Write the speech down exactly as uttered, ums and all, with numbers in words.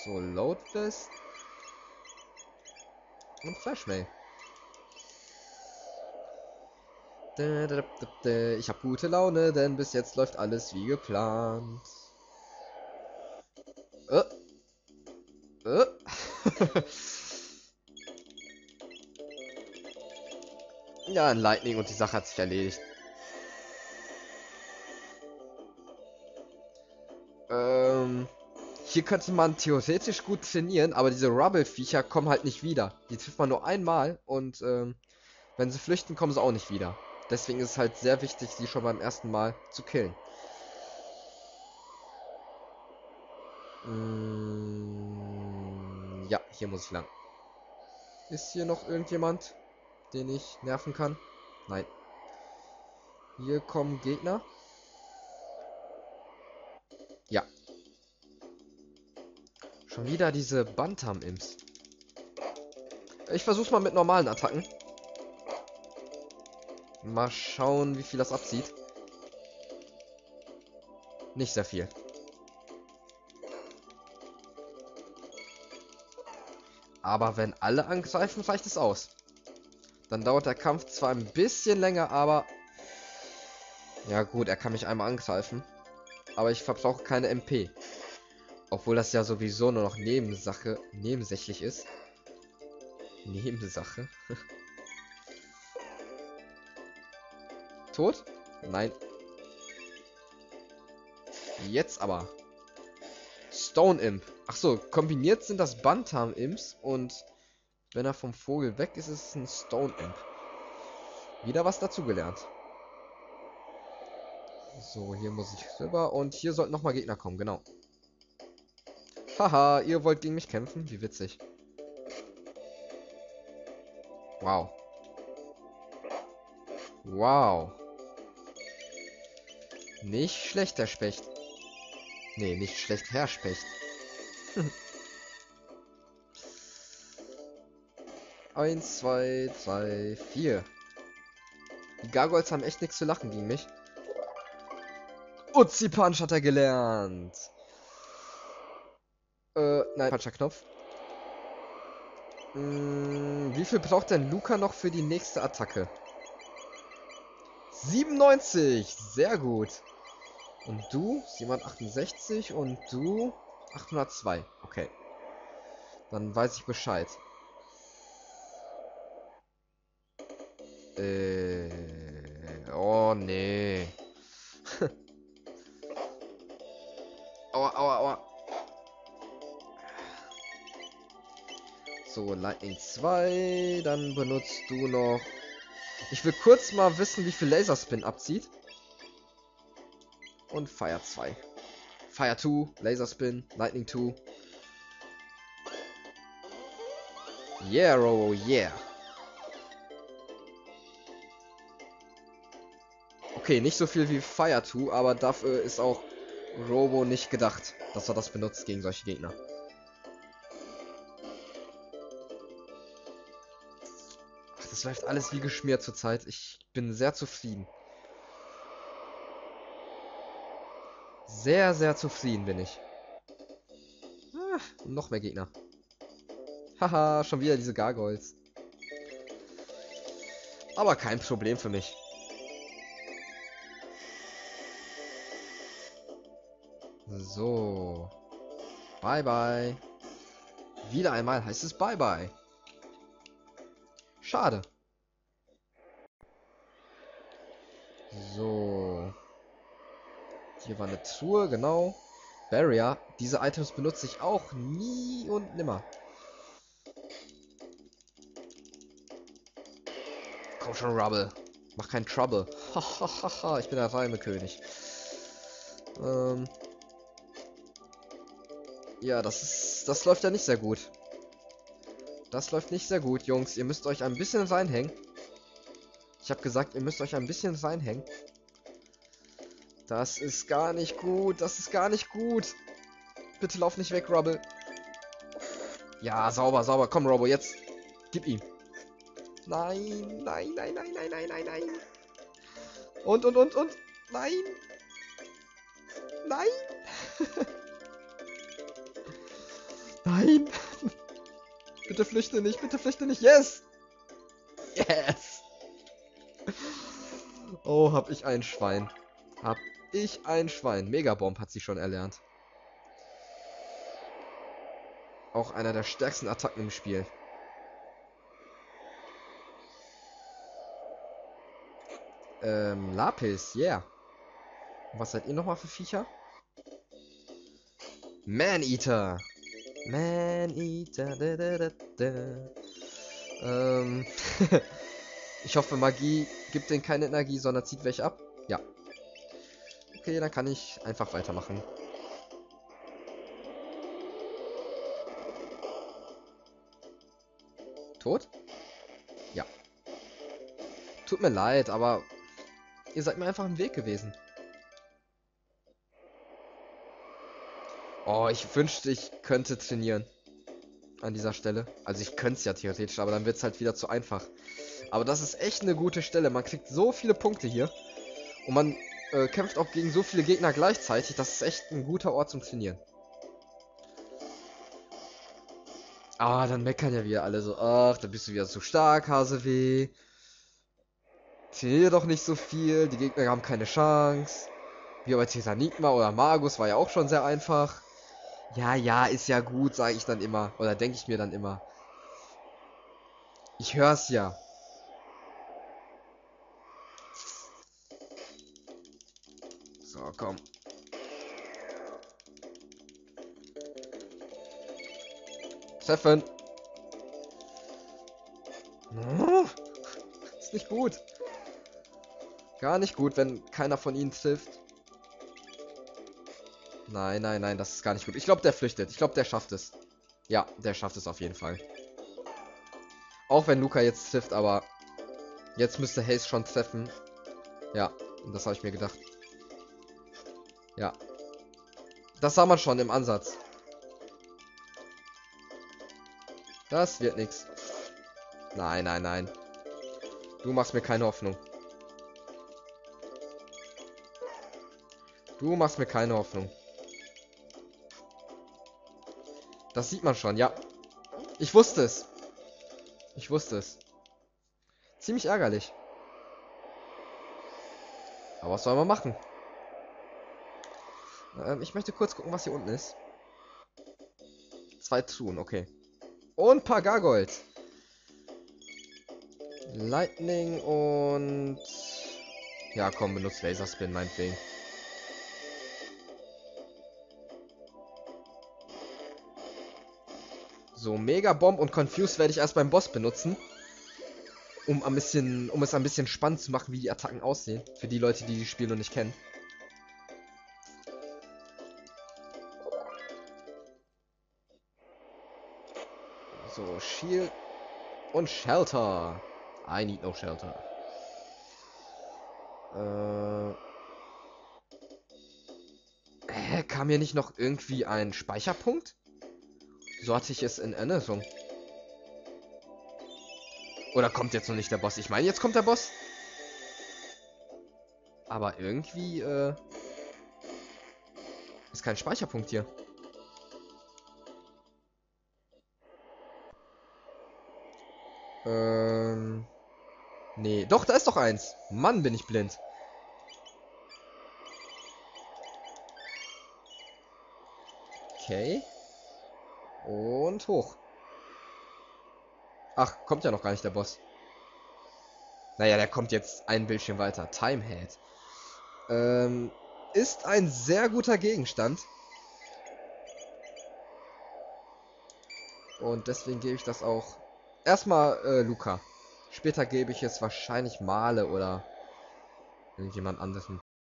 So, Load this. Und Flashmail. Ich habe gute Laune, denn bis jetzt läuft alles wie geplant. Äh. Äh. Ja, ein Lightning und die Sache hat sich erledigt. Ähm, hier könnte man theoretisch gut trainieren, aber diese Rubble-Viecher kommen halt nicht wieder. Die trifft man nur einmal und ähm, wenn sie flüchten, kommen sie auch nicht wieder. Deswegen ist es halt sehr wichtig, sie schon beim ersten Mal zu killen. Mm, ja, hier muss ich lang. Ist hier noch irgendjemand, den ich nerven kann? Nein. Hier kommen Gegner. Ja. Schon wieder diese Bantam-Imps. Ich versuch's mal mit normalen Attacken. Mal schauen, wie viel das abzieht. Nicht sehr viel. Aber wenn alle angreifen, reicht es aus. Dann dauert der Kampf zwar ein bisschen länger, aber... Ja gut, er kann mich einmal angreifen. Aber ich verbrauche keine M P. Obwohl das ja sowieso nur noch Nebensache, nebensächlich ist. Nebensache. Tot? Nein. Jetzt aber. Stone Imp. Ach so, kombiniert sind das Bantam Imps und wenn er vom Vogel weg ist, ist es ein Stone Imp. Wieder was dazugelernt. So, hier muss ich rüber und hier sollten nochmal Gegner kommen, genau. Haha, ihr wollt gegen mich kämpfen? Wie witzig. Wow. Wow. Nicht schlecht, der Specht. Nee, nicht schlecht, Herr Specht. Eins, zwei, drei, vier. Die Gargoyles haben echt nichts zu lachen gegen mich. Uzi Punch hat er gelernt. Äh, nein, falscher Knopf. Hm, wie viel braucht denn Luca noch für die nächste Attacke? siebenundneunzig, sehr gut. Und du? siebenhundertachtundsechzig und du? achthundertzwei. Okay. Dann weiß ich Bescheid. Äh. Oh, nee. Aua, aua, aua. So, Lightning zwei. Dann benutzt du noch... Ich will kurz mal wissen, wie viel Laserspin abzieht. Und Fire zwei. Fire zwei, Laserspin, Lightning zwei. Yeah, Robo, yeah. Okay, nicht so viel wie Fire zwei, aber dafür ist auch Robo nicht gedacht, dass er das benutzt gegen solche Gegner. Ach, das läuft alles wie geschmiert zurzeit. Ich bin sehr zufrieden. Sehr, sehr zufrieden bin ich. Ah, noch mehr Gegner. Haha, schon wieder diese Gargoyles. Aber kein Problem für mich. So. Bye bye. Wieder einmal heißt es bye bye. Schade. So. Hier war eine Truhe, genau. Barrier. Diese Items benutze ich auch nie und nimmer. Komm schon, Rubble. Mach keinen Trouble. Hahaha, ich bin der Reimekönig. Ähm. Ja, das ist. Das läuft ja nicht sehr gut. Das läuft nicht sehr gut, Jungs. Ihr müsst euch ein bisschen reinhängen. Ich habe gesagt, ihr müsst euch ein bisschen reinhängen. Das ist gar nicht gut. Das ist gar nicht gut. Bitte lauf nicht weg, Rubble. Ja, sauber, sauber. Komm, Robo, jetzt. Gib ihm. Nein, nein, nein, nein, nein, nein, nein, nein. Und, und, und, und. Nein. Nein. Nein! Bitte flüchte nicht, bitte flüchte nicht. Yes! Yes! Oh, hab ich ein Schwein. Hab ich ein Schwein. Megabomb hat sie schon erlernt. Auch einer der stärksten Attacken im Spiel. Ähm, Lapis, yeah. Und was seid ihr nochmal für Viecher? Man-Eater. Man-Eater. Da, da, da, da. Ähm. Ich hoffe, Magie gibt denen keine Energie, sondern zieht welche ab. Ja. Okay, dann kann ich einfach weitermachen. Tot? Ja. Tut mir leid, aber ihr seid mir einfach im Weg gewesen. Oh, ich wünschte, ich könnte trainieren. An dieser Stelle. Also ich könnte es ja theoretisch, aber dann wird es halt wieder zu einfach. Aber das ist echt eine gute Stelle. Man kriegt so viele Punkte hier. Und man äh, kämpft auch gegen so viele Gegner gleichzeitig. Das ist echt ein guter Ort zum Trainieren. Ah, dann meckern ja wieder alle so. Ach, da bist du wieder zu stark, H S W. Trainiere doch nicht so viel. Die Gegner haben keine Chance. Wie bei Tetanigma oder Magus war ja auch schon sehr einfach. Ja, ja, ist ja gut, sage ich dann immer. Oder denke ich mir dann immer. Ich hör's ja. So, komm. Treffen. Oh, ist nicht gut. Gar nicht gut, wenn keiner von ihnen trifft. Nein, nein, nein, das ist gar nicht gut. Ich glaube, der flüchtet. Ich glaube, der schafft es. Ja, der schafft es auf jeden Fall. Auch wenn Luca jetzt trifft, aber jetzt müsste Haze schon treffen. Ja, das habe ich mir gedacht. Ja. Das sah man schon im Ansatz. Das wird nichts. Nein, nein, nein. Du machst mir keine Hoffnung. Du machst mir keine Hoffnung. Das sieht man schon, ja. Ich wusste es. Ich wusste es. Ziemlich ärgerlich. Aber was soll man machen? Ähm, ich möchte kurz gucken, was hier unten ist. Zwei Truhen, okay. Und ein paar Gargoyles. Lightning und... Ja, komm, benutzt Laserspin, meinetwegen. So, Mega Bomb und Confuse werde ich erst beim Boss benutzen. Um ein bisschen, um es ein bisschen spannend zu machen, wie die Attacken aussehen. Für die Leute, die die Spiele noch nicht kennen. So, Shield und Shelter. I need no shelter. Äh... Hä, kam hier nicht noch irgendwie ein Speicherpunkt? So hatte ich es in Erinnerung. Oder kommt jetzt noch nicht der Boss? Ich meine, jetzt kommt der Boss. Aber irgendwie, äh... ist kein Speicherpunkt hier. Ähm... Nee, doch, da ist doch eins. Mann, bin ich blind. Okay. Und hoch. Ach, kommt ja noch gar nicht der Boss. Naja, der kommt jetzt ein Bildschirm weiter. Timehead. Ähm, ist ein sehr guter Gegenstand. Und deswegen gebe ich das auch erstmal äh, Luca. Später gebe ich es wahrscheinlich Male oder irgendjemand anderen.